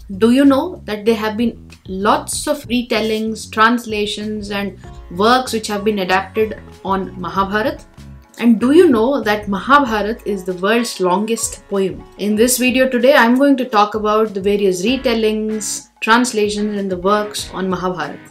Do you know that there have been lots of retellings, translations and works which have been adapted on Mahabharata? And do you know that Mahabharata is the world's longest poem? In this video today, I'm going to talk about the various retellings, translations and the works on Mahabharata.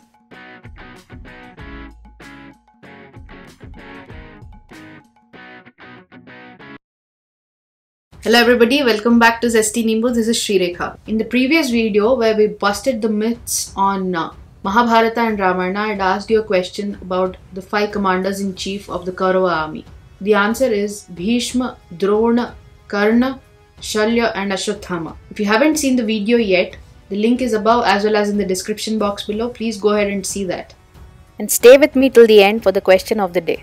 Hello everybody, welcome back to Zesty Nimbu. This is Srirekha. In the previous video where we busted the myths on Mahabharata and Ramayana, I had asked you a question about the 5 commanders-in-chief of the Kaurava army. The answer is Bhishma, Drona, Karna, Shalya and Ashwathama. If you haven't seen the video yet, the link is above as well as in the description box below. Please go ahead and see that. And stay with me till the end for the question of the day.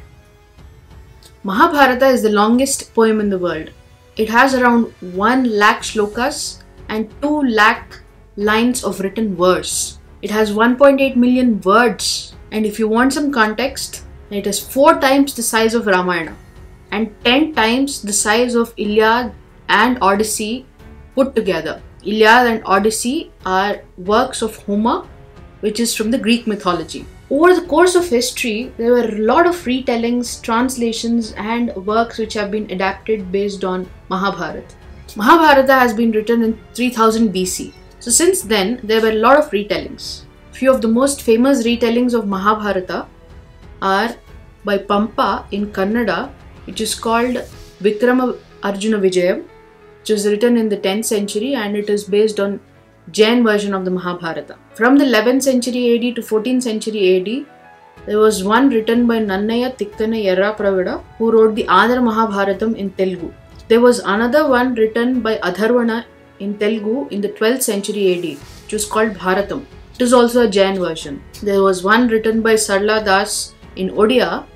Mahabharata is the longest poem in the world. It has around 1 lakh shlokas and 2 lakh lines of written verse. It has 1.8 million words, and if you want some context, it is 4 times the size of Ramayana and 10 times the size of Iliad and Odyssey put together. Iliad and Odyssey are works of Homer, which is from the Greek mythology. Over the course of history, there were a lot of retellings, translations and works which have been adapted based on Mahabharata. Mahabharata has been written in 3000 BC. So since then, there were a lot of retellings. Few of the most famous retellings of Mahabharata are by Pampa in Kannada, which is called Vikrama Arjuna Vijayam, which was written in the 10th century and it is based on Jain version of the Mahabharata. From the 11th century AD to 14th century AD, there was one written by Nannaya Tikkana Yerrapravida who wrote the Adhar Mahabharatam in Telugu. There was another one written by Adharvana in Telugu in the 12th century AD, which was called Bharatam. It is also a Jain version. There was one written by Sarla Das in Odia,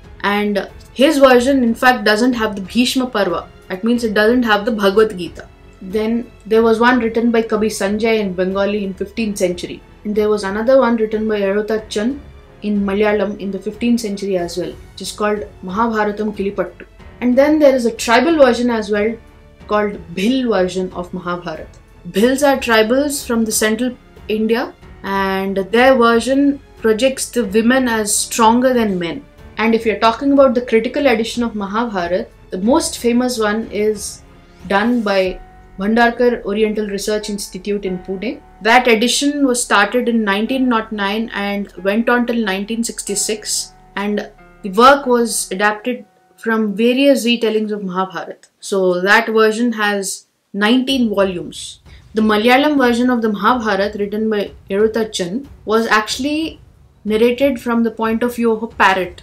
and his version in fact doesn't have the Bhishma Parva. That means it doesn't have the Bhagavad Gita. Then there was one written by Kavi Sanjay in Bengali in 15th century. And there was another one written by Erutachan in Malayalam in the 15th century as well, which is called Mahabharatam Kilipattu. And then there is a tribal version as well called Bhil version of Mahabharata. Bhils are tribals from the central India and their version projects the women as stronger than men. And if you're talking about the critical edition of Mahabharata, the most famous one is done by Bhandarkar Oriental Research Institute in Pune. That edition was started in 1909 and went on till 1966, and the work was adapted from various retellings of Mahabharata. So that version has 19 volumes. The Malayalam version of the Mahabharata written by Erutachan was actually narrated from the point of view of a parrot.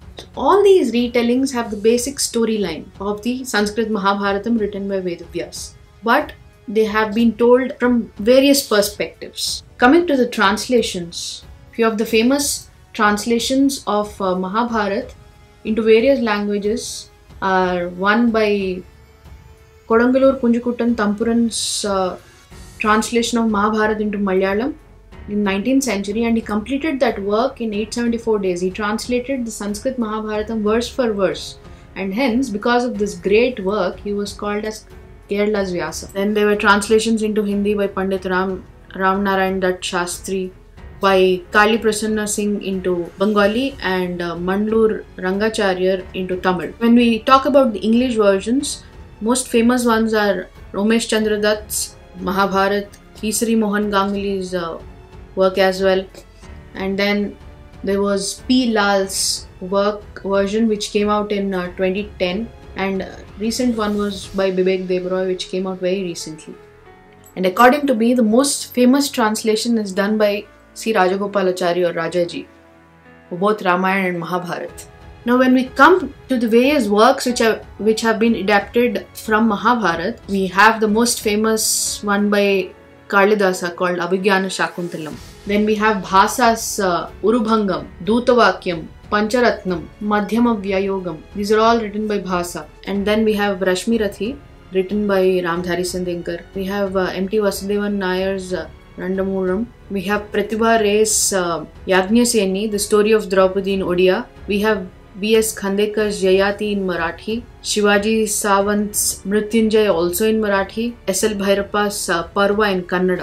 All these retellings have the basic storyline of the Sanskrit Mahabharatam written by Vedavyas, but they have been told from various perspectives. Coming to the translations, few of the famous translations of Mahabharata into various languages are one by Kodangalur Kunjukuttan Tampuran's translation of Mahabharata into Malayalam in 19th century, and he completed that work in 874 days. He translated the Sanskrit Mahabharatam verse for verse, and hence because of this great work he was called as Kerala's Vyasa. Then there were translations into Hindi by Pandit Ram Narayan Dutt Shastri, by Kali Prasanna Singh into Bengali and Mandlur Rangacharya into Tamil. When we talk about the English versions, most famous ones are Romesh Chandra Dutt's Mahabharata, Kesari Mohan Ganguly's work as well, and then there was P. Lal's work version which came out in 2010, and recent one was by Bibek Debroy which came out very recently. And according to me, the most famous translation is done by C. Rajagopalachari or Rajaji for both Ramayana and Mahabharata. Now when we come to the various works which have been adapted from Mahabharata, we have the most famous one by Kalidasa called Abhigyana Shakuntalam. Then we have Bhasa's Urubhangam, Dutavakyam, Pancharatnam, Madhyama Vyayogam. These are all written by Bhasa. And then we have Rashmi Rathi, written by Ramdhari Sandenkar. We have M.T. Vasudevan Nayar's Randamuram. We have Pratibha Ray's Yajñaseni, the story of Draupadi in Odia. We have B.S. Khandekar's Yayati in Marathi, Shivaji Sawant's Mrityunjay also in Marathi, S.L. Bhairappa's Parva in Kannada.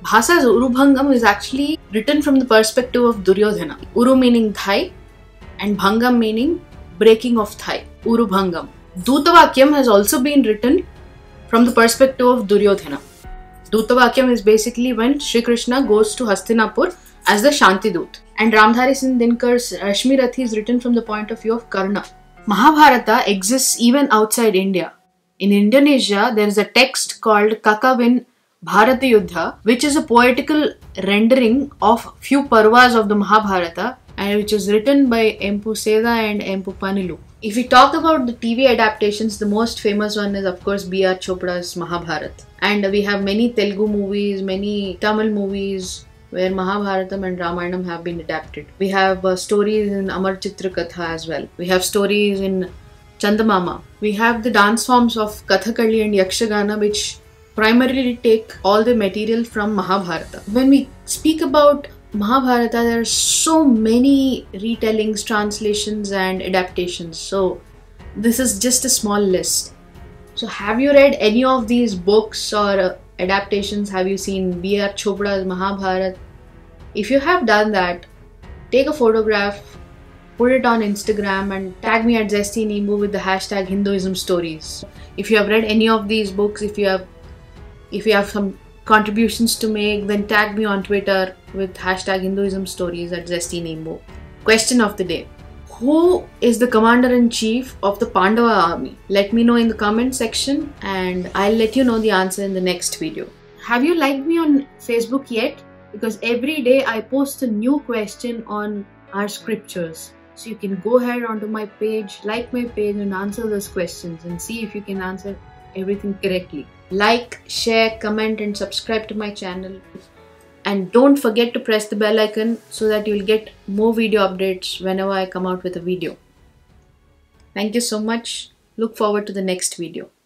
Bhasa's Urubhangam is actually written from the perspective of Duryodhana. Uru meaning thigh and Bhangam meaning breaking of thigh. Urubhangam. Dutavakyam has also been written from the perspective of Duryodhana. Dutavakyam is basically when Shri Krishna goes to Hastinapur as the Shantidut. And Ramdhari Singh Dinkar's Rashmi Rathi is written from the point of view of Karna. Mahabharata exists even outside India. In Indonesia, there is a text called Kakawin Bharata Yuddha, which is a poetical rendering of few parvas of the Mahabharata, and which is written by Empu Seda and Empu Panilu. If we talk about the TV adaptations, the most famous one is of course B.R. Chopra's Mahabharata. And we have many Telugu movies, many Tamil movies where Mahabharatam and Ramayana have been adapted. We have stories in Amar Chitra Katha as well. We have stories in Chandamama. We have the dance forms of Kathakali and Yakshagana, which primarily take all the material from Mahabharata. When we speak about Mahabharata, there are so many retellings, translations and adaptations. So this is just a small list. So have you read any of these books or adaptations? Have you seen B.R. Chopra's Mahabharata? If you have done that, take a photograph, put it on Instagram and tag me at Zesty Nimbu with the hashtag Hinduism Stories. If you have read any of these books, if you have some contributions to make, then tag me on Twitter with hashtag Hinduism Stories at Zesty Nimbu. Question of the day. Who is the commander-in-chief of the Pandava army? Let me know in the comment section and I'll let you know the answer in the next video. Have you liked me on Facebook yet? Because every day I post a new question on our scriptures. So you can go ahead onto my page, like my page and answer those questions and see if you can answer everything correctly. Like, share, comment and subscribe to my channel. And don't forget to press the bell icon so that you'll get more video updates whenever I come out with a video. Thank you so much. Look forward to the next video.